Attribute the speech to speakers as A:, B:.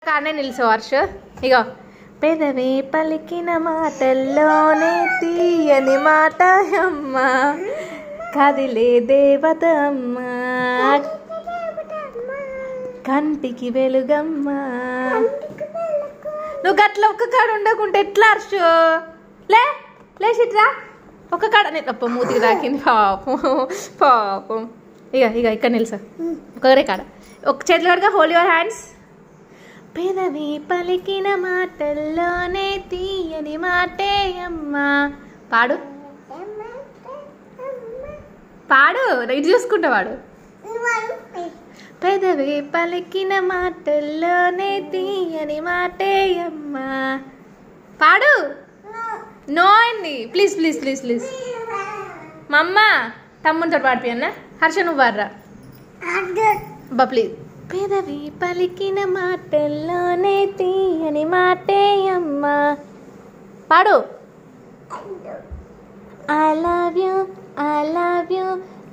A: కానే నిలిచావు హర్ష. ఇగో పెదవి పలికిన మాటల్లోనే తీయని మాట అమ్మ, కదిలే దేవత అమ్మ, కంటికి వెలుగమ్మ. నువ్వు గట్ల ఒక్క కాడ ఉండకుంటే ఎట్లా హర్షు? లేచిట్రా ఒక్క కాడ. నేను తప్ప మూతికి తాకింది పాపం పాపం. ఇక ఇక్కడ నిలుసా ఒకరే కాడ. ఒక చేతులు కడుగా, హోల్డ్ యువర్ హ్యాండ్స్. పెదవి పలికిన మాటల్లోనే తీయని మాటే అమ్మ. పాడు పాడు, ఇది చూసుకుంటా వాడు. పెదవి పలికిన మాటల్లోనే తీయని మాటే అమ్మ. పాడు. నో అండి, ప్లీజ్ ప్లీజ్ ప్లీజ్ ప్లీజ్. మా అమ్మ తమ్మునితో పాడిపి అన్న. హర్ష నువ్వు వాడరా అబ్బా ప్లీజ్. పెదవి పలికిన మాటల్లోనే తీయని మాటే అమ్మ. పాడు. I love you, I love you,